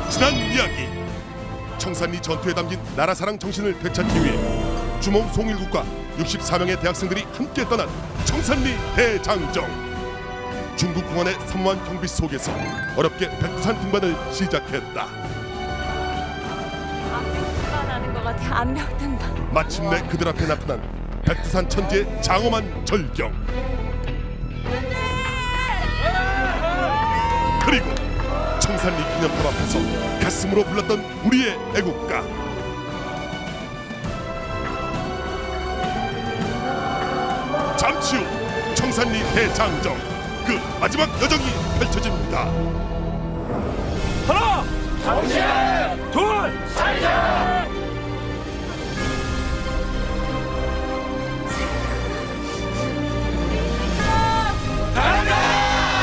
지난 이야기. 청산리 전투에 담긴 나라사랑 정신을 되찾기 위해 주몽 송일국과 64명의 대학생들이 함께 떠난 청산리 대장정. 중국 공안의 삼무한 경비 속에서 어렵게 백두산 등반을 시작했다. 암벽등반하는 것 같아. 암벽등반. 마침내 그들 앞에 나타난 백두산 천지의 장엄한 절경. 그리고 청산리 기념탑 앞에서 가슴으로 불렀던 우리의 애국가. 잠시 후 청산리 대장정 그 마지막 여정이 펼쳐집니다. 하나, 정신, 둘, 살자. 간다.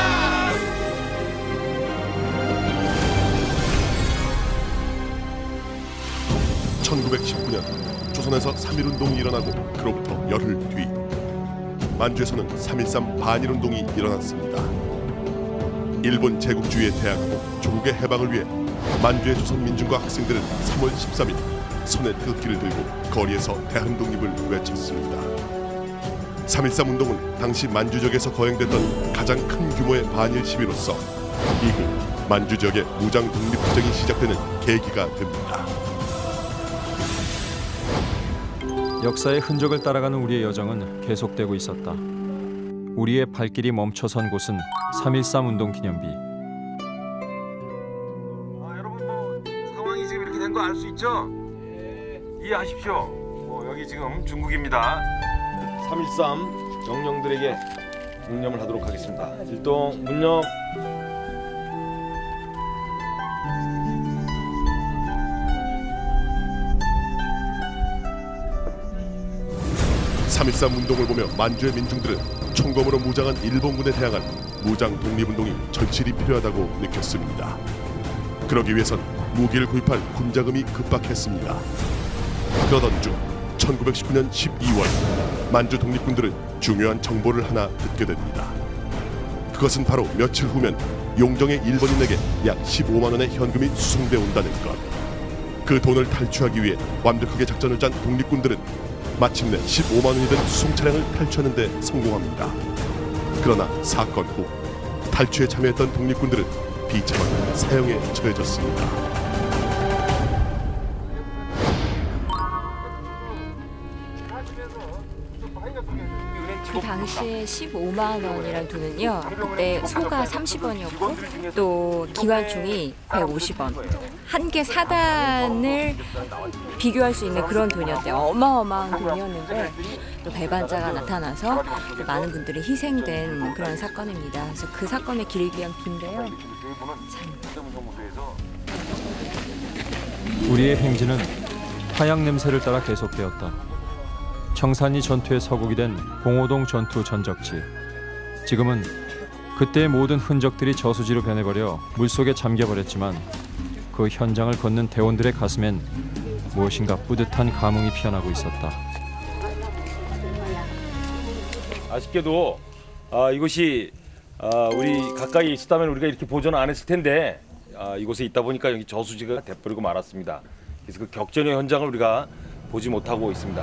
1919년 조선에서 3.1운동이 일어나고 그로부터 열흘 뒤 만주에서는 3.13 반일운동이 일어났습니다. 일본 제국주의에 대항하고 조국의 해방을 위해 만주의 조선 민중과 학생들은 3월 13일 손에 태극기를 들고 거리에서 대한독립을 외쳤습니다. 3.13 운동은 당시 만주 지역에서 거행됐던 가장 큰 규모의 반일 시위로서 이후 만주 지역의 무장 독립투쟁이 시작되는 계기가 됩니다. 역사의 흔적을 따라가는 우리의 여정은 계속되고 있었다. 우리의 발길이 멈춰선 곳은 3.13 운동 기념비. 여러분 뭐 상황이 지금 이렇게 된 거 알 수 있죠? 이해하십시오. 여기 지금 중국입니다. 3.13 영령들에게 묵념을 하도록 하겠습니다. 일동 묵념. 3.13 운동을 보며 만주의 민중들은 총검으로 무장한 일본군에 대항한 무장 독립운동이 절실히 필요하다고 느꼈습니다. 그러기 위해선 무기를 구입할 군자금이 급박했습니다. 그러던 중 1919년 12월 만주 독립군들은 중요한 정보를 하나 듣게 됩니다. 그것은 바로 며칠 후면 용정의 일본인에게 약 15만 원의 현금이 수송돼 온다는 것. 그 돈을 탈취하기 위해 완벽하게 작전을 짠 독립군들은 마침내 15만 원이 든 수송 차량을 탈취하는 데 성공합니다. 그러나 사건 후 탈취에 참여했던 독립군들은 비참한 사형에 처해졌습니다. 그 당시에 15만 원이라는 돈은요, 그때 소가 30원이었고 또 기관총이 150원. 한 개 사단을 비교할 수 있는 그런 돈이었대요. 어마어마한 돈이었는데 또 배반자가 나타나서 많은 분들이 희생된 그런 사건입니다. 그래서 그 사건의 길게 한 빈데요. 우리의 행진은 화약 냄새를 따라 계속되었다. 청산리 전투의 서국이 된 봉오동 전투 전적지. 지금은 그때의 모든 흔적들이 저수지로 변해버려 물속에 잠겨버렸지만 그 현장을 걷는 대원들의 가슴엔 무엇인가 뿌듯한 감흥이 피어나고 있었다. 아쉽게도 이곳이 우리 가까이 있었다면 우리가 이렇게 보존을 안 했을 텐데 이곳에 있다 보니까 여기 저수지가 돼버리고 말았습니다. 그래서 그 격전의 현장을 우리가 보지 못하고 있습니다.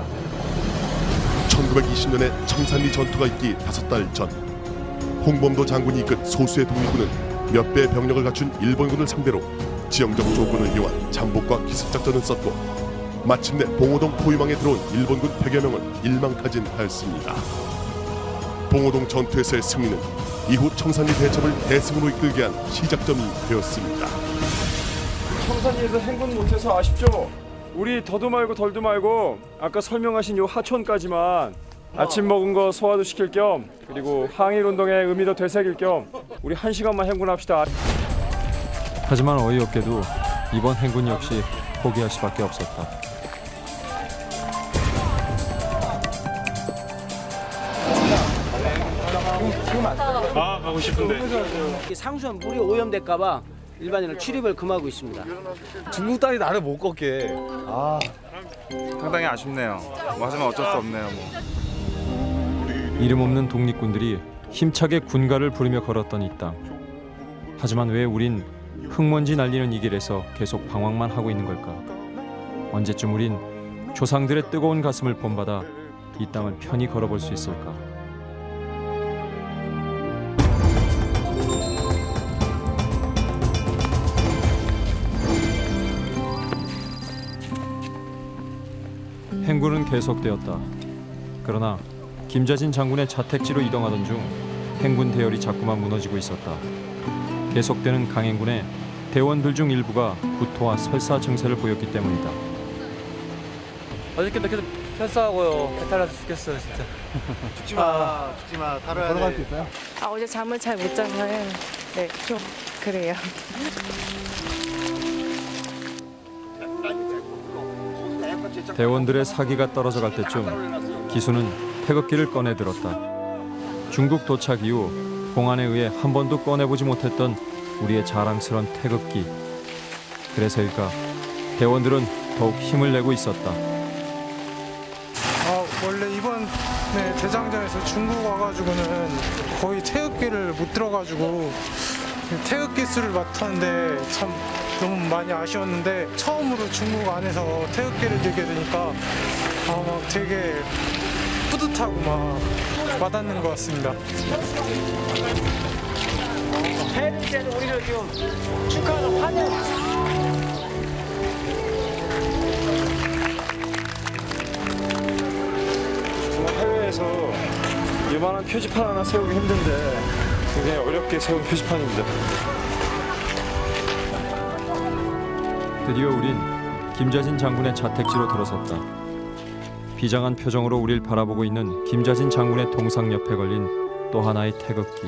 1920년에 청산리 전투가 있기 5달 전 홍범도 장군이 이끈 소수의 독립군은 몇 배의 병력을 갖춘 일본군을 상대로 지형적 조건을 이용한 잠복과 기습작전을 썼고 마침내 봉오동 포위망에 들어온 일본군 100여 명을 일망타진하였습니다. 봉오동 전투에서의 승리는 이후 청산리 대첩을 대승으로 이끌게 한 시작점이 되었습니다. 청산리에서 행군 못해서 아쉽죠? 우리 더도 말고 덜도 말고 아까 설명하신 요 하촌까지만 아침 먹은 거 소화도 시킬 겸 그리고 항일운동의 의미도 되새길 겸 우리 1시간만 행군합시다. 하지만 어이없게도 이번 행군 역시 포기할 수밖에 없었다. 가고 싶은데 상수원 물이 오염될까 봐 일반인은 출입을 금하고 있습니다. 중국 딸이 나를 못 걷게. 상당히 아쉽네요. 하지만 어쩔 수 없네요. 이름 없는 독립군들이 힘차게 군가를 부르며 걸었던 이 땅. 하지만 왜 우린 흙먼지 날리는 이 길에서 계속 방황만 하고 있는 걸까? 언제쯤 우린 조상들의 뜨거운 가슴을 본받아 이 땅을 편히 걸어볼 수 있을까? 행군은 계속되었다. 그러나 김자진 장군의 자택지로 이동하던 중 행군 대열이 자꾸만 무너지고 있었다. 계속되는 강행군에 대원들 중 일부가 구토와 설사 증세를 보였기 때문이다. 어저께도 계속 설사하고요. 배탈 나서 죽겠어요, 진짜. 죽지 마. 살아야 돼. 걸어갈 수 있어요? 어제 잠을 잘 못 자서요. 네, 좀 그래요. 대원들의 사기가 떨어져 갈 때쯤 기수는 태극기를 꺼내 들었다. 중국 도착 이후 공안에 의해 한 번도 꺼내보지 못했던 우리의 자랑스런 태극기. 그래서일까 대원들은 더욱 힘을 내고 있었다. 원래 이번 대장전에서 중국 와가지고는 거의 태극기를 못 들어가지고 태극기 수를 맡았는데 참 너무 많이 아쉬웠는데 처음으로 중국 안에서 태극기를 들게 되니까 막 되게 뿌듯하고 막 와닿는 것 같습니다. 해리제도 우리를 좀 축하하는 환영. 정말 해외에서 이만한 표지판 하나 세우기 힘든데 굉장히 어렵게 세운 표지판입니다. 드디어 우린 김자진 장군의 자택지로 들어섰다. 비장한 표정으로 우릴 바라보고 있는 김자진 장군의 동상 옆에 걸린 또 하나의 태극기.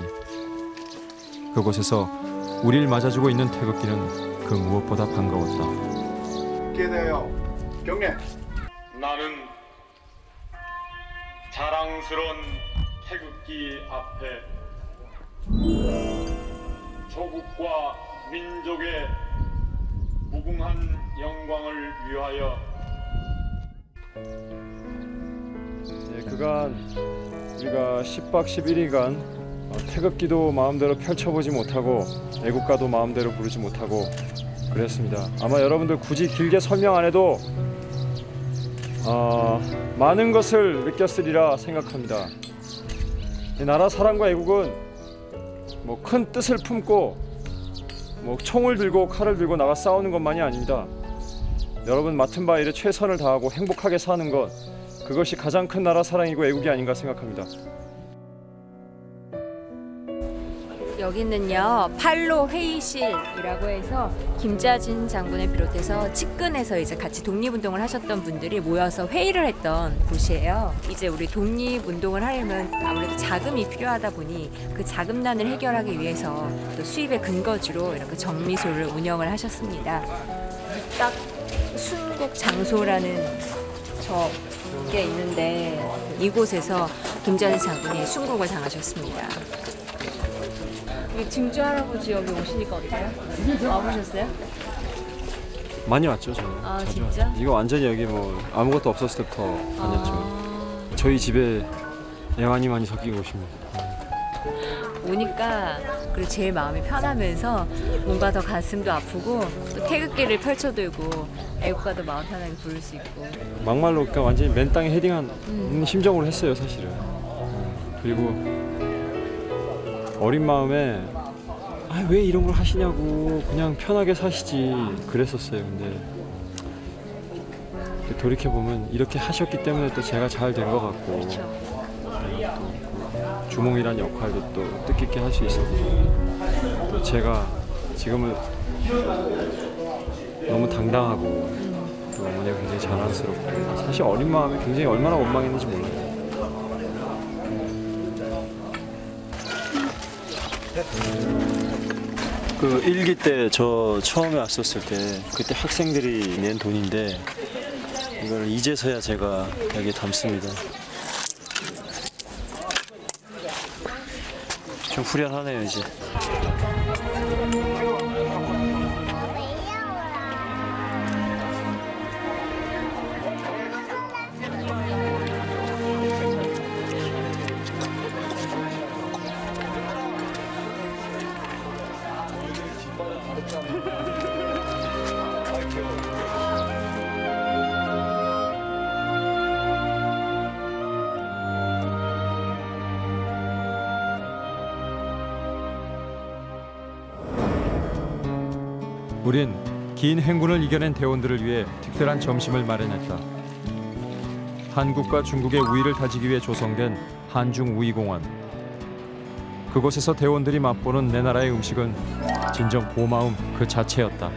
그곳에서 우릴 맞아주고 있는 태극기는 그 무엇보다 반가웠다. 기대요. 경례. 나는 자랑스러운 태극기 앞에 조국과 민족의 무궁한 영광을 위하여 그간 우리가 10박 11일간 태극기도 마음대로 펼쳐보지 못하고 애국가도 마음대로 부르지 못하고 그랬습니다. 아마 여러분들 굳이 길게 설명 안 해도 많은 것을 느꼈으리라 생각합니다. 나라 사랑과 애국은 뭐 큰 뜻을 품고 뭐 총을 들고 칼을 들고 나가 싸우는 것만이 아닙니다. 여러분 맡은 바 일에 최선을 다하고 행복하게 사는 것, 그것이 가장 큰 나라 사랑이고 애국이 아닌가 생각합니다. 여기는요 팔로 회의실이라고 해서 김자진 장군을 비롯해서 측근에서 이제 같이 독립운동을 하셨던 분들이 모여서 회의를 했던 곳이에요. 이제 우리 독립운동을 하려면 아무래도 자금이 필요하다 보니 그 자금난을 해결하기 위해서 또 수입의 근거지로 이렇게 정미소를 운영을 하셨습니다. 딱 순국 장소라는 저게 있는데 이곳에서 김자진 장군이 순국을 당하셨습니다. 증조 할아버지 여기 오시니까 어때요? 와보셨어요? 많이 왔죠, 저는. 아, 자주 진짜? 왔죠. 이거 완전히 여기 뭐 아무것도 없었을 때부터 다녔죠. 저희 집에 애완이 많이 섞이고 오십니다. 오니까 그리고 제일 마음이 편하면서 뭔가 더 가슴도 아프고 또 태극기를 펼쳐들고 애국가도 마음 편하게 부를 수 있고 막말로 그러니까 완전히 맨 땅에 헤딩한 심정으로 했어요, 사실은. 그리고 어린 마음에 왜 이런 걸 하시냐고 그냥 편하게 사시지 그랬었어요. 근데 돌이켜보면 이렇게 하셨기 때문에 또 제가 잘 된 것 같고 또 주몽이란 역할도 또 뜻깊게 할 수 있었고 또 제가 지금은 너무 당당하고 또 어머니가 굉장히 자랑스럽고 사실 어린 마음에 굉장히 얼마나 원망했는지 몰라요. 그 일기 때 저 처음에 왔었을 때 그때 학생들이 낸 돈인데 이걸 이제서야 제가 여기에 담습니다. 좀 후련하네요 이제. 우린 긴 행군을 이겨낸 대원들을 위해 특별한 점심을 마련했다. 한국과 중국의 우위를 다지기 위해 조성된 한중우위공원. 그곳에서 대원들이 맛보는 내 나라의 음식은 진정 고마움 그 자체였다.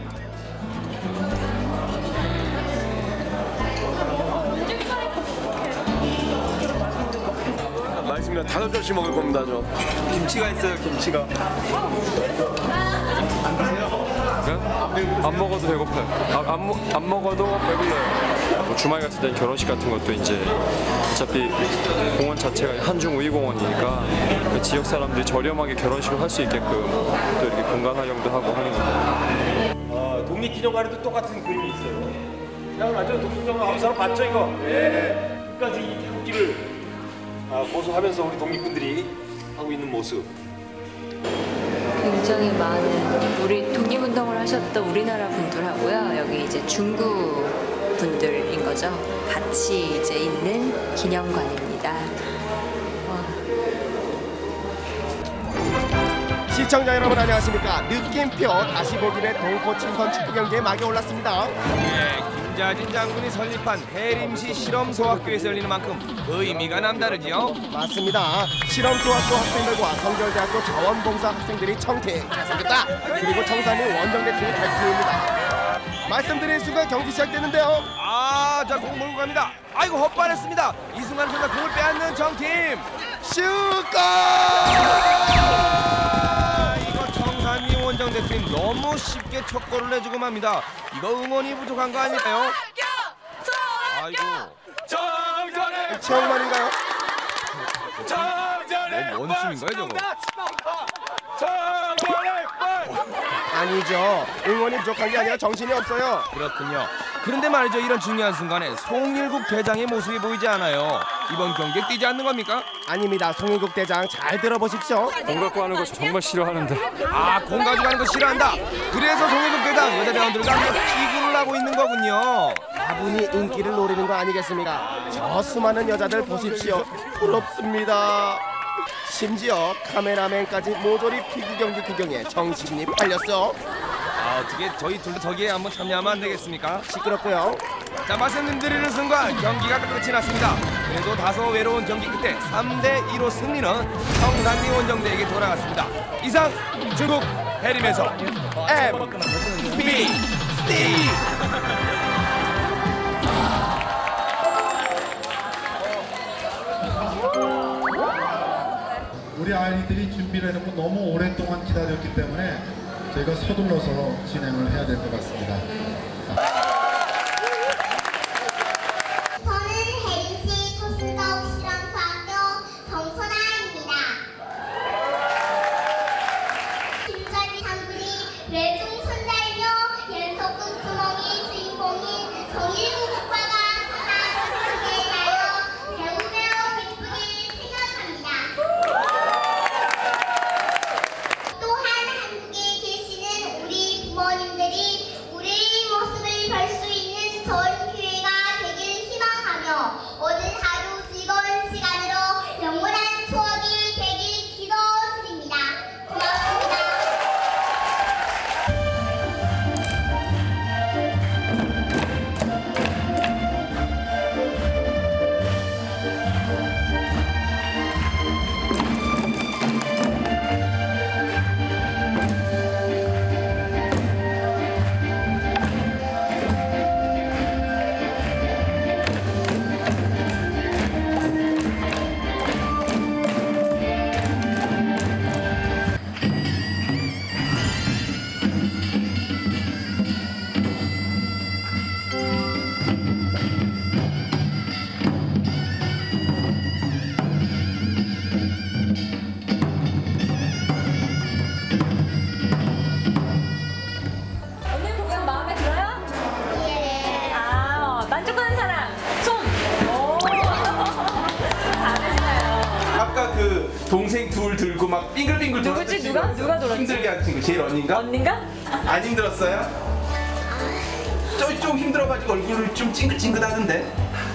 맛있습니다. 5접시 먹을 겁니다. 저 김치가 있어요. 김치가. 안 먹어도 배고파요. 안 먹어도 배불러요. 뭐 주말 같은 때 결혼식 같은 것도 이제 어차피 공원 자체가 한중우위공원이니까 그 지역 사람들이 저렴하게 결혼식을 할 수 있게끔 또 이렇게 공간 활용도 하고 하는 겁니다. 독립기념관에도 똑같은 그림이 있어요. 생각나죠? 독립기념관 아무 사람 봤죠 이거? 네. 끝까지 이 태극기를 고수하면서 우리 독립군들이 하고 있는 모습. 굉장히 많은 우리 독립운동을 하셨던 우리나라 분들하고요. 여기 이제 중국 분들인 거죠. 같이 이제 있는 기념관입니다. 시청자 여러분 안녕하십니까. 느낌표 다시 보기의 동포친선 축구 경기에 막이 올랐습니다. 네, 김자진 장군이 설립한 해림시 실험소학교에서 열리는 만큼 의미가 남다르지요. 맞습니다. 실험소학교 학생들과 성결대학교 자원봉사 학생들이 청팀 잘생겼다. 그리고 청산리 원정대 팀이 탈팀입니다. 말씀드린 순간 경기 시작되는데요. 자, 공 몰고 갑니다. 아이고 헛발했습니다. 이 순간 정말 공을 빼앗는 정팀. 슈가! 청산리 원정대 팀 너무 쉽게 첫 골을 내주고 맙니다. 이거 응원이 부족한 거 아닐까요? 아이고. 최영만인가요? 뭔 춤인가요 저거? 아니죠. 응원이 부족한 게 아니라 정신이 없어요. 그렇군요. 그런데 말이죠. 이런 중요한 순간에 송일국 대장의 모습이 보이지 않아요. 이번 경기에 뛰지 않는 겁니까? 아닙니다. 송일국 대장 잘 들어보십시오. 공 갖고 하는 거 정말 싫어하는데. 공 가져가는 거 싫어한다. 그래서 송일국 대장 여자 대원들과 함께 피구를 하고 있는 거군요. 다분히 인기를 노리는 거 아니겠습니까? 저 수많은 여자들 보십시오. 부럽습니다. 심지어 카메라맨까지 모조리 피구 경기 구경에 정신이 팔렸어. 어떻게 저희 둘도 저기에 한번 참여하면 안 되겠습니까? 시끄럽고요. 자, 말씀드리는 순간 경기가 끝이 났습니다. 그래도 다소 외로운 경기 끝에 3대2로 승리는 청산리 원정대에게 돌아갔습니다. 이상 중국 해림에서 MBC. 우리 아이들이 준비를 해놓고 너무 오랫동안 기다렸기 때문에 저희가 서둘러서 진행을 해야 될 것 같습니다. 저는 해림시 토순덕 실험소학교 정선아입니다. 김자진 장군이 외중천자이며 연속군 주몽이 주인공인 정일국 국가가 하나 세상에 나여 배우며 기쁘게 생각합니다. 또한 한국에 계시는 우리 부모님들이 우리의 모습을 볼 수 있는 좋은 기회가 되길 희망하며 오늘 하루 즐거운 시간으로 영원한 추억이 되길 기도드립니다. 고맙습니다. 오늘 공연 마음에 들어요? 예. 만족하는 사람 손. 오. 잘했어요. 아까 그 동생 둘 들고 막 빙글빙글 누구지? 누가 돌았지? 힘들게 한 친구 제일 언니인가? 언니인가? 안 힘들었어요? 좀 힘들어가지고 얼굴을 좀 찡긋찡긋하던데.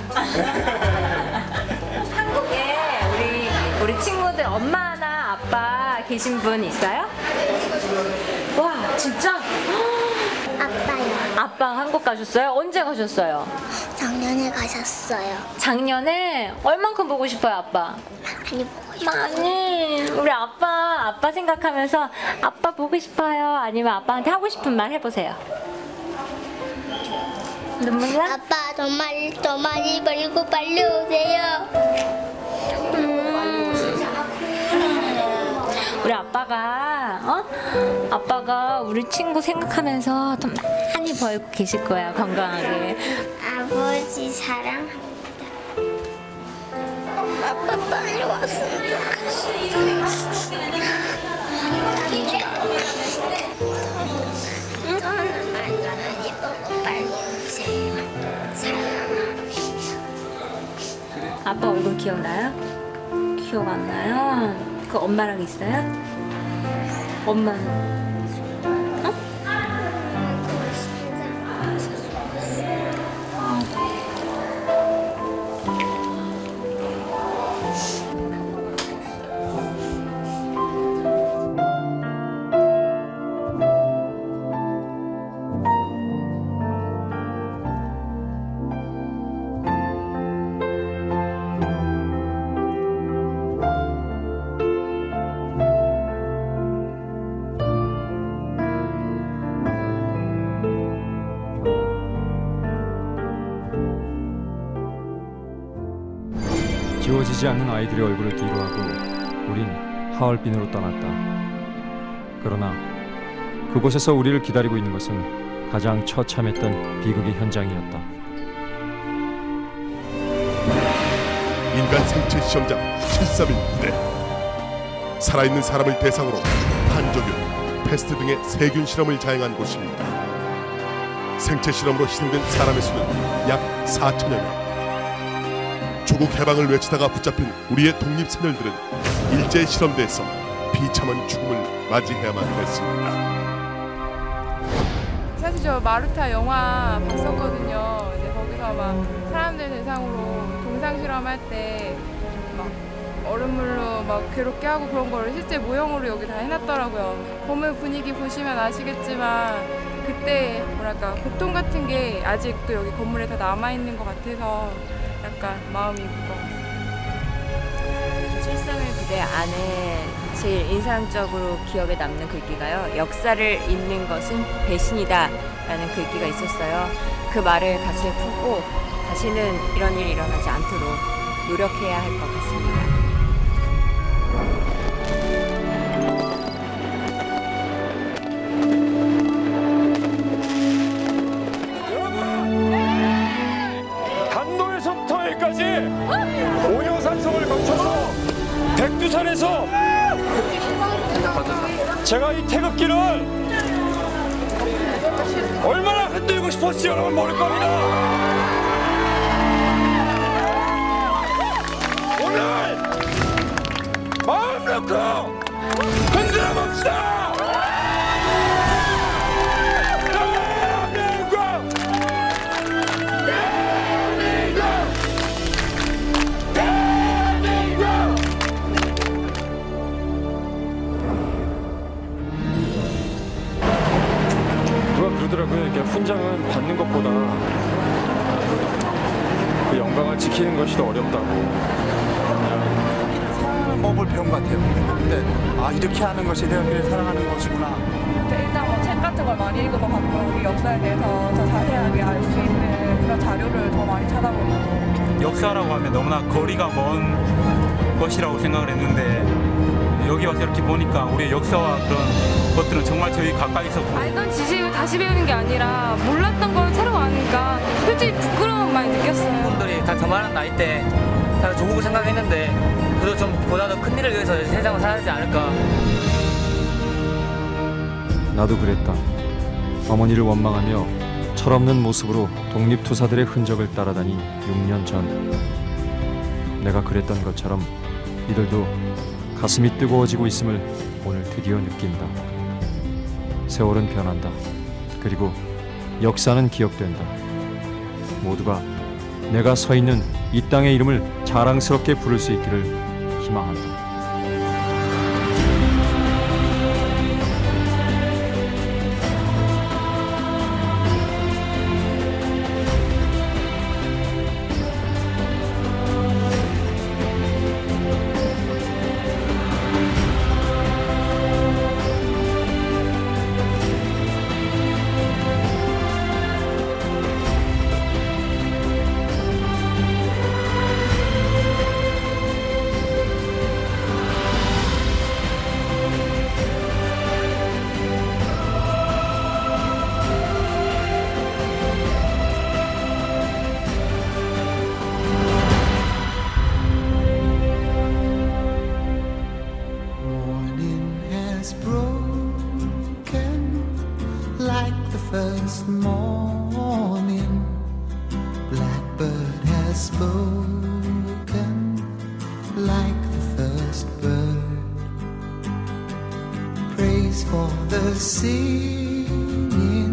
한국에 우리 친구들 엄마나 아빠 계신 분 있어요? 와 진짜? 아빠 한국 가셨어요? 언제 가셨어요? 작년에 가셨어요. 작년에? 얼만큼 보고 싶어요, 아빠? 많이 보고 싶어요. 많이. 우리 아빠 생각하면서 아빠 보고 싶어요. 아니면 아빠한테 하고 싶은 말 해보세요. 눈물 나? 아빠 더 많이 벌고 빨리 오세요. 우리 아빠가 우리 친구 생각하면서 더 많이 벌고 계실 거야, 건강하게. 아버지 사랑합니다. 아빠 빨리 왔으면 좋겠어. 저는 많이 보고 빨리 오세요. 사랑합니다. 아빠 얼굴 기억나요? 기억 안 나요? 그 엄마랑 있어요? 엄마는? 지워지지 않는 아이들의 얼굴을 뒤로하고 우린 하얼빈으로 떠났다. 그러나 그곳에서 우리를 기다리고 있는 것은 가장 처참했던 비극의 현장이었다. 인간 생체 시험장 731부대. 살아있는 사람을 대상으로 한조균, 패스트 등의 세균 실험을 자행한 곳입니다. 생체 실험으로 희생된 사람의 수는 약 4천여 명. 조국 해방을 외치다가 붙잡힌 우리의 독립선열들은 일제 실험대에서 비참한 죽음을 맞이해야만 했습니다. 사실 저 마르타 영화 봤었거든요. 이제 거기서 막 사람들 대상으로 동상 실험할 때 막 얼음물로 막 괴롭게 하고 그런 거를 실제 모형으로 여기 다 해놨더라고요. 건물 분위기 보시면 아시겠지만 그때 뭐랄까 고통 같은 게 아직도 여기 건물에 다 남아있는 것 같아서 약간 마음이 무거워요. 731 부대 안에 제일 인상적으로 기억에 남는 글귀가요. 역사를 잊는 것은 배신이다 라는 글귀가 있었어요. 그 말을 가슴에 품고 다시는 이런 일이 일어나지 않도록 노력해야 할 것 같습니다. 오영산성을 거쳐서 백두산에서 제가 이 태극기를 얼마나 흔들고 싶었지 여러분 모를 겁니다. 오늘 마음 놓고 흔들어 봅시다. 그러더라고요. 이렇게 훈장은 받는 것보다 그 영광을 지키는 것이 더 어렵다고. 사랑하는 법을 배운 것 같아요. 근데 이렇게 하는 것이 태극기를 사랑하는 것이구나. 일단 뭐 책 같은 걸 많이 읽어봤고 우리 역사에 대해서 더 자세하게 알 수 있는 그런 자료를 더 많이 찾아보고. 역사라고 하면 너무나 거리가 먼 것이라고 생각을 했는데 여기 와서 이렇게 보니까 우리의 역사와 그런 것들은 정말 저희 가까이서 알던 지식을 다시 배우는 게 아니라 몰랐던 걸 새로 아니까 솔직히 부끄러움 많이 느꼈어요. 분들이 다 저만한 나이 때 다 조국을 생각했는데 그래도 좀 보다 더 큰 일을 위해서 세상을 살아야지 않을까. 나도 그랬다. 어머니를 원망하며 철없는 모습으로 독립투사들의 흔적을 따라다닌 6년 전. 내가 그랬던 것처럼 이들도 가슴이 뜨거워지고 있음을 오늘 드디어 느낀다. 세월은 변한다. 그리고 역사는 기억된다. 모두가 내가 서 있는 이 땅의 이름을 자랑스럽게 부를 수 있기를 희망한다. morning, blackbird has spoken like the first bird. Praise for the sea.